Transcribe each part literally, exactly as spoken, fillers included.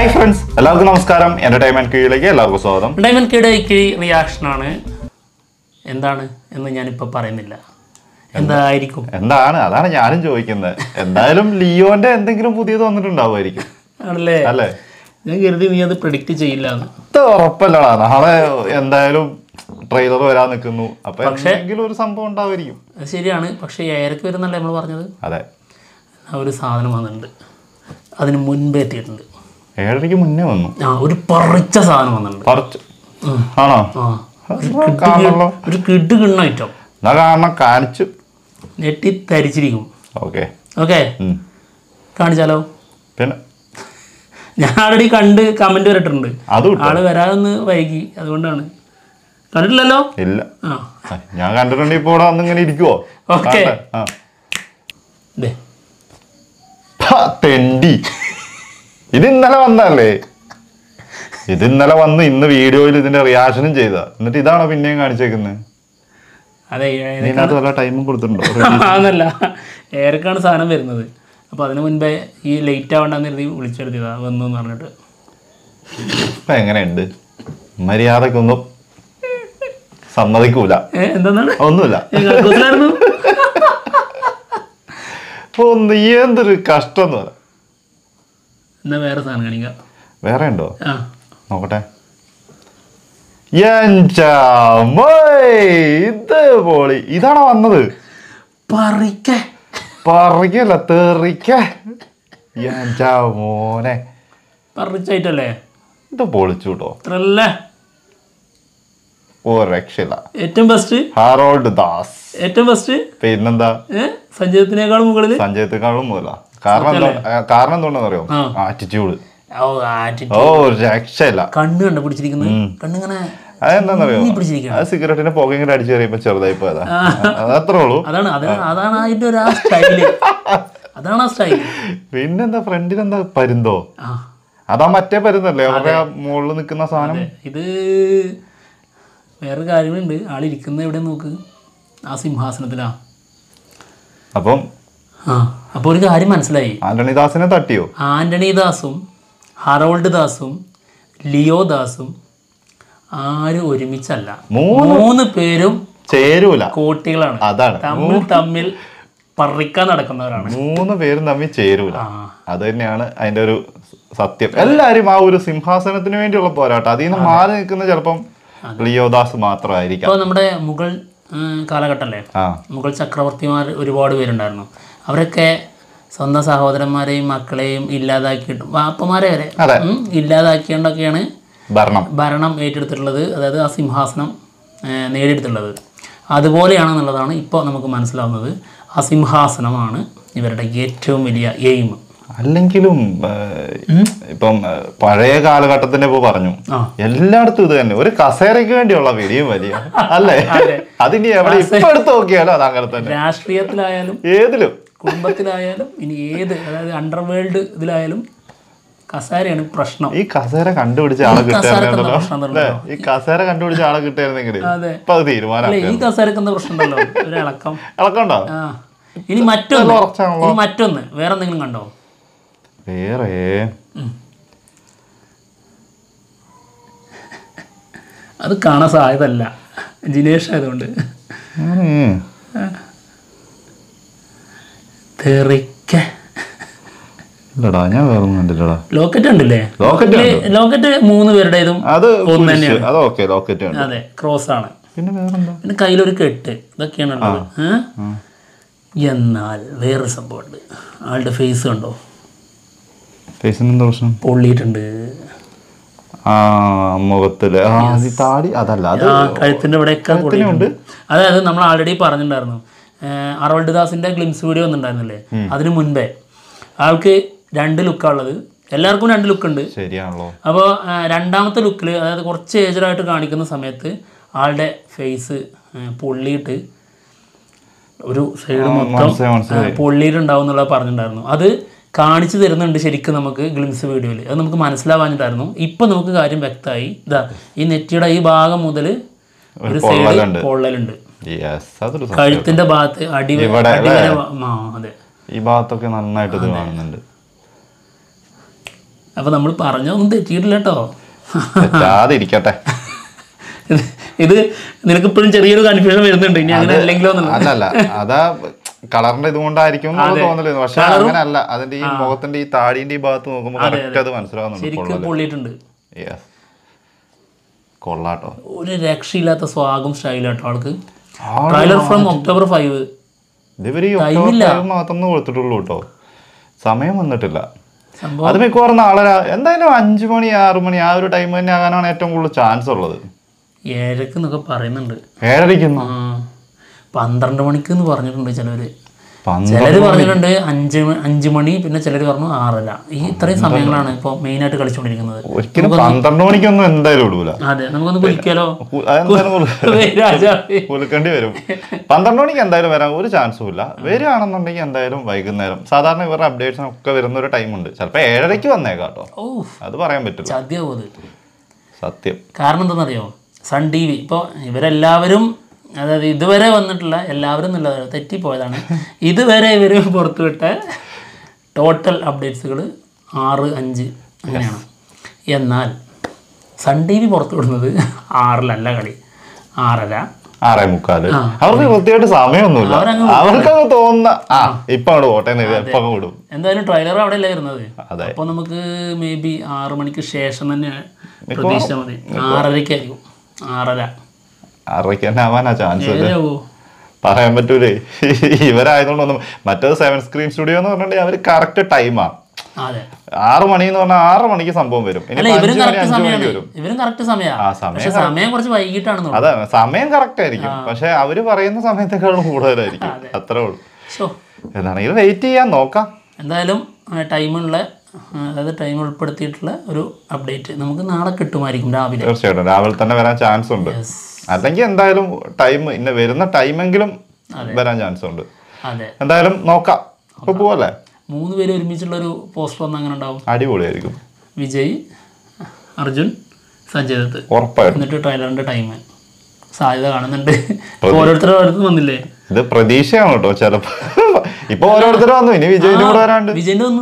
Hi friends, എല്ലാവർക്കും നമസ്കാരം. Entertainment കീഴിലേക്ക് എല്ലാവർക്കും സ്വാഗതം. എന്റർടൈൻമെന്റ് കീഴിലേക്ക് റിയാക്ഷനാണ്. എന്താണ് എന്ന് ഞാനിപ്പോൾ പറയുന്നില്ല. എന്തായിരിക്കും എന്താണ് അതാണ് ഞാനും ചോദിക്കുന്നത്. എന്തായാലും ലിയോന്റെ എന്തെങ്കിലും പുതിയത് വന്നിട്ടുണ്ടാവുമായിരിക്കും ആണല്ലേ? അല്ലേ? ഞാൻ കരുതി നീ അത് പ്രെഡിക്റ്റ് ചെയ്യില്ല. അത് ഉറപ്പല്ലടാ. നാളെ എന്തായാലും ട്രെയിലർ വരാൻ നിൽക്കുന്നു. അപ്പൊ എന്തെങ്കിലും ഒരു സംഭവം ഉണ്ടാവുമായിരിക്കും. അത് ശരിയാണ്. പക്ഷെ ഏതൊക്കെ വരുന്നല്ലേ നമ്മൾ പറഞ്ഞത്? അതെ, ഒരു സാധനം വന്നിട്ടുണ്ട്. അതിന് മുൻപേ എത്തിയിട്ടുണ്ട്. ഏഴരയ്ക്ക് മുന്നേ വന്നു. ആ, ഒരു പറിച്ച സാധനം വന്നിട്ടുണ്ട്. ആണോ? ഒരു കിഡ് കിണ്ണ ഐറ്റം. എന്നാ കാണണം, കാണിച്ചു ഞെട്ടി തരിച്ചിരിക്കും. Okay okay, കാണിച്ചാലോ? പിന്നെ ഞാൻ ആൾറെഡി കണ്ട് കമന്റ് വരട്ടിട്ടുണ്ട്. ആള് വരാതെന്ന് വൈകി, അതുകൊണ്ടാണ്. കണ്ടിട്ടില്ലല്ലോ? ഇല്ല, ഞാൻ കണ്ടിട്ടുണ്ട്. ഇപ്പൊ ഇവിടെ വന്നിങ്ങനെ ഇരിക്കുവോ? ഓക്കെ, തെണ്ടി. ഇത് ഇന്നലെ വന്നല്ലേ? ഇത് ഇന്നലെ വന്ന് ഇന്ന് വീഡിയോയിൽ ഇതിന്റെ റിയാക്ഷനും ചെയ്ത, എന്നിട്ട് ഇതാണോ പിന്നെയും കാണിച്ചേക്കുന്നത്? അതെ, വല്ല ടൈമും കൊടുത്തിട്ടുണ്ടോ? അതല്ല, ഏറെക്കാണ് സാധനം വരുന്നത്. അപ്പൊ അതിനു മുൻപേ ഈ ലേറ്റ് ആവണ്ടെന്ന് കരുതി വിളിച്ചെടുത്തതാ വന്നു എന്ന് പറഞ്ഞിട്ട്. ഇപ്പൊ എങ്ങനെയുണ്ട്? മര്യാദക്കൊന്നും സമ്മതിക്കൂല. എന്താണ്? ഒന്നുമില്ല. ഒന്ന് എന്തൊരു കഷ്ടം എന്ന് പറയാം. എന്നാ വേറെ സാധനം കാണിക്കാം. വേറെ ഉണ്ടോ? നോക്കട്ടെ. ഇത് പോളി. ഇതാണോ വന്നത്? പറിക്ക പറിക്കല്ല, തെറിക്ക. മോനെ പറിച്ചായിട്ടല്ലേ? ഇത് പൊളിച്ചു കേട്ടോ. ഓ, രക്ഷയില്ല. ഏറ്റവും ബെസ്റ്റ് ഹാറോൾഡ് ദാസ്. ഏറ്റവും ബെസ്റ്റ്. പിന്നെന്താ? സഞ്ജയത്തിനേക്കാളും മുകളിൽ. സഞ്ജയത്തെക്കാളും മുതലാ. കാരണം എന്താ? കാരണം എന്തുകൊണ്ടെന്ന് അറിയോ? ആറ്റിറ്റ്യൂഡ്. ഓ, രക്ഷയില്ല. കണ്ണ് കണ്ടുപിടിച്ചിരിക്കുന്നത്. കണ്ണിങ്ങനെ അതെന്താന്നറിയോ? അത് സിഗരറ്റിന്റെ പുക ഇങ്ങനെ അടിച്ചു കയറിയപ്പോ ചെറുതായി പോയതാ. അതത്രേ ഉള്ളൂ. അതാണ് അതാണ് അതിന്റെ ഒരു സ്റ്റൈല്. അതാണ് ആ സ്റ്റൈല്. പിന്നെന്താ ഫ്രണ്ടിലെന്താ പരുന്തോ? അതാ മറ്റേ പരുന്നല്ലേ അവരുടെ മുകളിൽ നിൽക്കുന്ന സാധനം. ഇത് വേറൊരു കാര്യങ്ങളുണ്ട്. ആളിരിക്കുന്ന എവിടെ നോക്ക്, ആ സിംഹാസനത്തിലാ. അപ്പം ആ അപ്പൊ ഒരു കാര്യം മനസ്സിലായി. ആന്റണി ദാസിനെ തട്ടിയോ? ആന്റണി ദാസും ഹറോൾഡ് ദാസും ലിയോ ദാസും ആരും ഒരുമിച്ചല്ല. മൂന്ന് പേരും ചേരൂല, കോട്ടികളാണ്. അതാണ്, തമ്മിൽ തമ്മിൽ പറിക്കാൻ നടക്കുന്നവരാണ്. മൂന്ന് പേരും തമ്മിൽ ചേരൂല. അത് തന്നെയാണ് അതിന്റെ ഒരു സത്യം. എല്ലാരും ആ ഒരു സിംഹാസനത്തിന് വേണ്ടിയുള്ള പോരാട്ടം. അതിൽ നിന്ന് മാറി നിൽക്കുന്ന ചിലപ്പം ലിയോദാസ് മാത്രമായിരിക്കും. ഇപ്പോൾ നമ്മുടെ മുഗൾ കാലഘട്ടമല്ലേ, മുഗൾ ചക്രവർത്തിമാർ ഒരുപാട് പേരുണ്ടായിരുന്നു. അവരൊക്കെ സ്വന്തം സഹോദരന്മാരെയും മക്കളെയും ഇല്ലാതാക്കിയിട്ട്, വാപ്പമാരെ വരെ ഇല്ലാതാക്കിയോണ്ടൊക്കെയാണ് ഭരണം ഭരണം ഏറ്റെടുത്തിട്ടുള്ളത്. അതായത് ആ സിംഹാസനം നേടിയെടുത്തുള്ളത്. അതുപോലെയാണെന്നുള്ളതാണ് ഇപ്പോൾ നമുക്ക് മനസ്സിലാവുന്നത്. ആ സിംഹാസനമാണ് ഇവരുടെ ഏറ്റവും വലിയ എയിം. അല്ലെങ്കിലും ഇപ്പം പഴയ കാലഘട്ടത്തിന്റെ ഇപ്പൊ പറഞ്ഞു, എല്ലായിടത്തും ഇത് തന്നെ. ഒരു കസേരയ്ക്ക് വേണ്ടിയുള്ള വലിയ വലിയ അല്ലേ? അതിനി എവിടെ ഇപ്പൊ എടുത്ത് നോക്കിയാലോ അത് അങ്ങനെ തന്നെ. രാഷ്ട്രീയത്തിലായാലും ഏതിലും, കുടുംബത്തിലായാലും, ഇനി ഏത്, അതായത് അണ്ടർവേൾഡ് ഇതിലായാലും കസേരയാണ് പ്രശ്നം. ഈ കസേര കണ്ടുപിടിച്ച ആളെ കിട്ടായിരുന്നല്ലോ. ഈ കസേര കണ്ടുപിടിച്ച ആളെ കിട്ടായിരുന്നെങ്കിൽ ഇപ്പൊ അത് തീരുമാനം. ഈ കസേരക്ക് എന്താ പ്രശ്നം ഉണ്ടല്ലോ? ഒരു ഇളക്കം ഇളക്കണ്ടോ? ഇനി മറ്റൊന്ന് ഇനി മറ്റൊന്ന് വേറെ എന്തെങ്കിലും കണ്ടോ? വേറെ അത് കാണാൻ സാധ്യതല്ല, ജിനേഷ് ആയതുകൊണ്ട്. ഇല്ലടാ, ഞാൻ വേറെ ഒന്നും കണ്ടില്ലടാ. ലോക്കറ്റ് ഉണ്ടല്ലേ? ലോക്കറ്റ് മൂന്ന് പേരുടേതും ഒന്ന് തന്നെയാണ്. അതെ, ക്രോസ് ആണ്. പിന്നെ വേറെന്താ? പിന്നെ കയ്യിലൊരു കെട്ട്, ഇതൊക്കെയാണ് ഉള്ളത്. എന്നാൽ വേറൊരു സംഭവമുണ്ട്. ആളുടെ ഫേസ് കണ്ടോ? ഫേസിനെന്താ പ്രശ്നം? പൊള്ളിയിട്ടുണ്ട്. ആ, മുഖത്തില് താടി അതല്ല, കഴുത്തിന്റെ ഇവിടെയൊക്കെ പൊള്ളിയിട്ടുണ്ട്. അതായത് നമ്മൾ ആൾറെഡി പറഞ്ഞിട്ടുണ്ടായിരുന്നു, ഹറോൾഡ് ദാസിന്റെ ഗ്ലിംസ് വീഡിയോ വന്നിട്ടുണ്ടായിരുന്നില്ലേ? അതിന് മുൻപേ ആൾക്ക് രണ്ട് ലുക്കാണ് ഉള്ളത്. എല്ലാവർക്കും രണ്ട് ലുക്ക് ഉണ്ട്. ശരിയാണല്ലോ. അപ്പോൾ രണ്ടാമത്തെ ലുക്കിൽ, അതായത് കുറച്ച് ഏജഡായിട്ട് കാണിക്കുന്ന സമയത്ത് ആളുടെ ഫേസ് പൊള്ളിയിട്ട് ഒരു സൈഡ് മൊത്തം പൊള്ളിയിട്ടുണ്ടാവും എന്നുള്ളത് പറഞ്ഞിട്ടുണ്ടായിരുന്നു. അത് കാണിച്ചു തരുന്നുണ്ട് ശരിക്കും നമുക്ക് ഗ്ലിംസ് വീഡിയോയിൽ. അത് നമുക്ക് മനസ്സിലാവാഞ്ഞിട്ടായിരുന്നു. ഇപ്പം നമുക്ക് കാര്യം വ്യക്തമായി. ഇതാ, ഈ നെറ്റിയുടെ ഈ ഭാഗം മുതൽ ഒരു സൈഡ് പൊള്ളലുണ്ട്. കഴുത്തിന്റെ ഭാഗത്ത് അടി അതെ, ഈ ഭാഗത്തൊക്കെ നന്നായിട്ട് ഇത് കാണുന്നുണ്ട്. അപ്പോൾ നമ്മൾ പറഞ്ഞൊന്നും തെറ്റിയിട്ടില്ല കേട്ടോ. തെറ്റാതിരിക്കട്ടെ. ഇത് നിനക്ക് ഇപ്പോഴും ചെറിയൊരു കൺഫ്യൂഷൻ വരുന്നുണ്ട്, ഇനി അങ്ങനെ അല്ലെങ്കിലോ എന്നുള്ളത്. അല്ലല്ല, അതാ കളറിന്റെ ഇതുകൊണ്ടായിരിക്കും തോന്നല്. പക്ഷെ അങ്ങനെ അല്ല, അതിന്റെ ഈ മുഖത്തിന്റെ ഈ താടിന്റെ ഈ ഭാഗത്ത് നോക്കുമ്പോൾ കറക്റ്റ് അത് മനസ്സിലാവുന്നുണ്ട്. കൊള്ളാട്ടോ, ഒരു രക്ഷയില്ലാത്ത സ്വാഗും സ്റ്റൈലാട്ടോ ആൾക്ക്. Trailer from October five. ഇവര് മാത്രം കൊടുത്തിട്ടുള്ളൂ കേട്ടോ, സമയം വന്നിട്ടില്ല. അത് മിക്കവാറും നാളെ എന്തായാലും അഞ്ചു മണി ആറു മണി ആ ഒരു ടൈം തന്നെ ആകാനാണ് ഏറ്റവും കൂടുതൽ ചാൻസ് ഉള്ളത്. ഏഴരക്ക് എന്നൊക്കെ പറയുന്നുണ്ട്. ഏഴരയ്ക്കുന്നു പന്ത്രണ്ട് മണിക്ക് എന്ന് പറഞ്ഞിട്ടുണ്ട് ചിലവര്. ചിലര് പറഞ്ഞിട്ടുണ്ട് അഞ്ച് അഞ്ചു മണി, പിന്നെ ചിലര് പറഞ്ഞു ആറര. ഈ ഇത്രയും സമയങ്ങളാണ് ഇപ്പൊ മെയിൻ ആയിട്ട് കളിച്ചുകൊണ്ടിരിക്കുന്നത്. ഒരിക്കലും പന്ത്രണ്ട് മണിക്കൊന്നും എന്തായാലും ഇടൂല. അതെ, നമുക്കൊന്ന് കുലിക്കാലോ, കുലിക്കേണ്ടി വരും. പന്ത്രണ്ട് മണിക്ക് എന്തായാലും വരാൻ ഒരു ചാൻസും ഇല്ല. വരികയാണെന്നുണ്ടെങ്കിൽ എന്തായാലും വൈകുന്നേരം. സാധാരണ ഇവരുടെ അപ്ഡേറ്റ്സിനൊക്കെ വരുന്ന ഒരു ടൈമുണ്ട്. ചിലപ്പോ ഏഴരയ്ക്ക് വന്നേക്കാട്ടോ, അത് പറയാൻ പറ്റില്ല. ചതിയാവും അത് സത്യം. കാരണം എന്താണെന്നറിയോ, സൺ ടി വി ഇപ്പോൾ ഇവരെല്ലാവരും, അതായത് ഇതുവരെ വന്നിട്ടുള്ള എല്ലാവരും എന്നുള്ളത് തെറ്റിപ്പോയതാണ്. ഇതുവരെ ഇവർ പുറത്തുവിട്ട ടോട്ടൽ അപ്ഡേറ്റ്സുകൾ ആറ് അഞ്ച് അങ്ങനെയാണ്. എന്നാൽ സൺ ടി വി പുറത്തുവിടുന്നത് ആറിലല്ല കളി, ആറര ആറേ മുക്കാല്. അവർക്ക് കൃത്യമായിട്ട് സമയമൊന്നുമില്ല, അവർക്കത് തോന്നുന്ന ആ ഇപ്പൊ അവിടെ ഓട്ടെ ഇപ്പൊ വിടും. എന്തായാലും ട്രെയിലർ അവിടെ അല്ലേ വരുന്നത്. അപ്പോൾ നമുക്ക് മേ ബി ആറു മണിക്ക് ശേഷം തന്നെ പ്രതീക്ഷിച്ചാൽ മതി. ആറരയ്ക്കായിരിക്കും, ആറര ആറരയ്ക്ക് തന്നെ ആവാനാ ചാൻസ്. പറയാൻ പറ്റൂലേ, ഇവരായതുകൊണ്ടൊന്നും. മറ്റേത് സെവൻ സ്ക്രീൻ സ്റ്റുഡിയോ എന്ന് പറഞ്ഞിട്ടുണ്ടെങ്കിൽ അവര് കറക്റ്റ് ടൈമാ. ആറ് മണി എന്ന് പറഞ്ഞാൽ ആറ് മണിക്ക് സംഭവം വരും. അതെ, സമയം കറക്റ്റ് ആയിരിക്കും, പക്ഷെ അവര് പറയുന്ന സമയത്തേക്കാളും കൂടുതലായിരിക്കും. അത്രേ ഉള്ളൂ. എന്താണെങ്കിലും വെയിറ്റ് ചെയ്യാൻ നോക്കാം. എന്തായാലും ടൈമുള്ള, അതായത് ടൈം ഉൾപ്പെടുത്തിയിട്ടുള്ള ഒരു അപ്ഡേറ്റ് നമുക്ക് നാളെ കിട്ടുമായിരിക്കും രാവിലെ. തീർച്ചയായിട്ടും രാവിലെ തന്നെ വരാൻ ചാൻസ് ഉണ്ട്. അല്ലെങ്കിൽ എന്തായാലും ടൈം ഇന്ന് വരുന്ന ടൈമെങ്കിലും വരാൻ ചാൻസ് ഉണ്ട്. എന്തായാലും നോക്കാം. ഇപ്പൊ പോവല്ലേ, മൂന്ന് പേര് ഒരുമിച്ചുള്ള ഒരു പോസ്റ്റർ വന്ന് അങ്ങനെ ഉണ്ടാവും. അടിപൊളിയായിരിക്കും. വിജയ്, അർജുൻ, സഞ്ജയ് ദത്ത് ഉറപ്പായിട്ടും. എന്നിട്ട് ട്രെയിലറിന്റെ ടൈം സാധ്യത കാണുന്നുണ്ട്. ഓരോരുത്തരും അടുത്ത് വന്നില്ലേ, ഇത് പ്രതീക്ഷയാണ് കേട്ടോ. ചിലപ്പോ ഇപ്പൊ ഓരോരുത്തരും വന്നു, ഇനി വിജയിന്റെ കൂടെ വരാണ്ട്. വിജയിന്റെ വന്നു,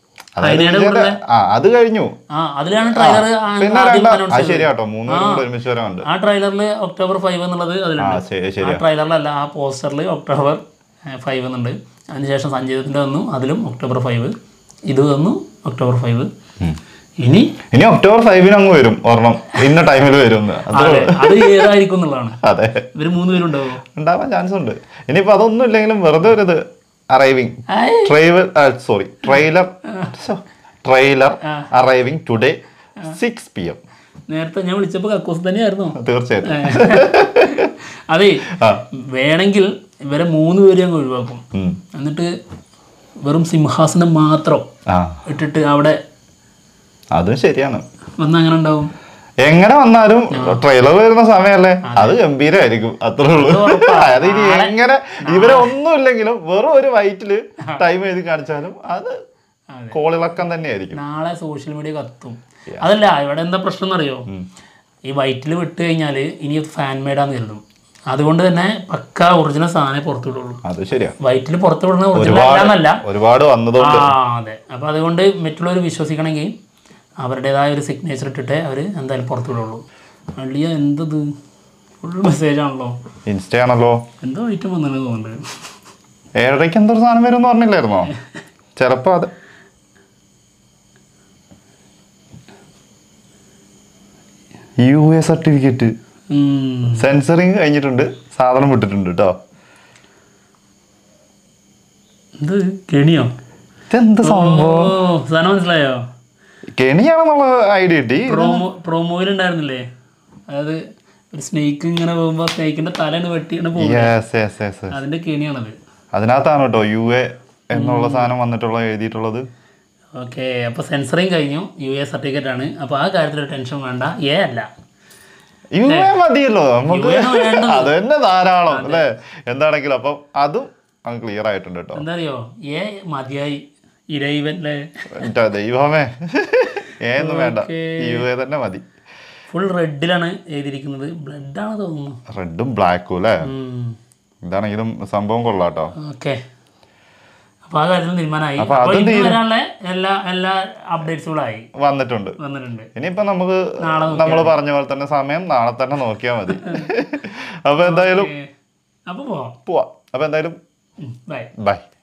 അത് കഴിഞ്ഞു. അതിലാണ് ട്രെയിലർ. ശരിയാട്ടോ, മൂന്ന് പേരും ഒരുമിച്ച് വരാനുണ്ട്. ആ ട്രെയിലറിൽ ഒക്ടോബർ ഫൈവ് എന്നുള്ളത് അതിലുണ്ട്. ആ ട്രെയിലറിലല്ല, ആ പോസ്റ്ററിൽ ഒക്ടോബർ ഫൈവ് എന്നുണ്ട്. അതിനുശേഷം സഞ്ജീവത്തിന്റെ വന്നു, അതിലും ഒക്ടോബർ ഫൈവ്. ഇത് വന്നു ഒക്ടോബർ ഫൈവ്. ഇനി ഇനി ഒക്ടോബർ ഫൈവിന് അങ്ങ് വരും ഒരെണ്ണം, ഇന്ന ടൈമിൽ വരും. അത് ഏതായിരിക്കും എന്നുള്ളതാണ്. അതെ, ഇവര് മൂന്ന് പേരും ഉണ്ടാവും, ഉണ്ടാവാൻ ചാൻസ് ഉണ്ട്. ഇനിയിപ്പോ അതൊന്നും ഇല്ലെങ്കിലും വെറുതെ ഒരു ഇത് arriving trailer sorry trailer trailer arriving today six P M. നേരത്തെ ഞാൻ വിളിച്ചപ്പോ കക്കൂസ് തന്നെയായിരുന്നു. തീർച്ചയായിട്ടും. അതെ, വേണമെങ്കിൽ ഇവരെ മൂന്ന് പേരും അങ്ങ് ഒഴിവാക്കും. എന്നിട്ട് വെറും സിംഹാസനം മാത്രം ഇട്ടിട്ട് അവിടെ, അതും ശരിയാണ്, വന്ന അങ്ങനെ ഉണ്ടാവും. എങ്ങനെ വന്നാലും ട്രെയിലർ വരുന്ന സമയമല്ലേ, അത് ഗംഭീരമായിരിക്കും. അത്രേ ഉള്ളൂ. അതായത് ഇനി എങ്ങനെ ഇവരെ ഒന്നും ഇല്ലെങ്കിലും വെറും ഒരു വൈറ്റില് ടൈം എഴുതി കാണിച്ചാലും അത് കോളിളക്കം തന്നെയായിരിക്കും. നാളെ സോഷ്യൽ മീഡിയ കത്തും. അതല്ല, ഇവിടെ എന്താ പ്രശ്നം എന്നറിയോ, ഈ വൈറ്റിൽ വിട്ട് കഴിഞ്ഞാൽ ഇനി ഫാൻ മെയ്ഡാന്ന് കരുതും. അതുകൊണ്ട് തന്നെ പക്ക ഒറിജിനൽ സാധനം പുറത്തു വിടുള്ളൂ. അത് ശരിയാ, വൈറ്റിൽ പുറത്തു വിടുന്ന ഒറിജിനൽ ഒരുപാട് വന്നതുകൊണ്ട്. അതെ, അപ്പൊ അതുകൊണ്ട് മറ്റുള്ളവർ വിശ്വസിക്കണമെങ്കിൽ അവരുടേതായ ഒരു സിഗ്നേച്ചർ ഇട്ടിട്ട് അവർ എന്തായാലും പുറത്തു വിടുള്ളൂ. അള്ളിയ എന്തത് ഫുൾ മെസ്സേജ് ആണല്ലോ, ഇൻസ്റ്റ ആണല്ലോ, എന്തോ ഐറ്റം വന്നു തോന്നുന്നുണ്ട്. ഏഴരയ്ക്ക് എന്തോ സാധനം വരും എന്ന് പറഞ്ഞില്ലായിരുന്നോ? ചിലപ്പോ അത് യു എ സർട്ടിഫിക്കറ്റ് സെൻസറിങ് കഴിഞ്ഞിട്ടുണ്ട്, സാധനം വിട്ടിട്ടുണ്ട് കേട്ടോ. ഇത് കെണിയോ? ഇതെന്ത് സംഭവം? സാധനം മനസ്സിലായോ? കെണിയാണെന്നുള്ള ഐഡിയ കിട്ടി. പ്രോമോ പ്രോമോയിൽ ഉണ്ടായിരുന്നില്ലേ, അതായത് ഒരു സ്നേക്ക് ഇങ്ങനെ പോകുമ്പോ സ്നേക്കിന്റെ തലയാണ് വെട്ടിയാണ് പോകുന്നത്, അതിന്റെ കെണിയാണത്. അതിനകത്താണ് കേട്ടോ യു എ എന്നുള്ള സാധനം വന്നിട്ടുള്ള എഴുതിയിട്ടുള്ളത്. ഓക്കെ, അപ്പൊ സെൻസറിങ് കഴിഞ്ഞു, യു എ സർട്ടിഫിക്കറ്റ് ആണ്. അപ്പൊ ആ കാര്യത്തിൽ ടെൻഷൻ വേണ്ട, എ അല്ല യു എ മതിയല്ലോ നമുക്ക്, അത് തന്നെ ധാരാളം അല്ലേ എന്താണെങ്കിലും. അപ്പം അതും അങ്ങ് ക്ലിയർ ആയിട്ടുണ്ട് കേട്ടോ. എന്താ അറിയോ, എ മതിയായി, ഇരൈവൻ ദൈവമേ, എ ഒന്നും വേണ്ട, യു എ തന്നെ മതി. ഫുൾ റെഡിലാണ് എഴുതിയിരിക്കുന്നത്, ബ്ലഡ് ആണ് തോന്നുന്നു, റെഡും ബ്ലാക്കും അല്ലേ. ഇതാണെങ്കിലും സംഭവം കൊള്ളാട്ടോ. ഓക്കെ, അപ്പൊ ആ കാര്യത്തിൽ തീരുമാനമായി. അപ്പൊ ഇന്ന് വരാനുള്ള എല്ലാ എല്ലാ അപ്ഡേറ്റ്സുകളായി വന്നിട്ടുണ്ട് വന്നിട്ടുണ്ട് ഇനിയിപ്പോ നമുക്ക് നമ്മൾ പറഞ്ഞ പോലെ തന്നെ സമയം നാളെ തന്നെ നോക്കിയാൽ മതി. അപ്പൊ എന്തായാലും അപ്പൊ പോവാം പോവാം. അപ്പൊ എന്തായാലും ബൈ ബൈ.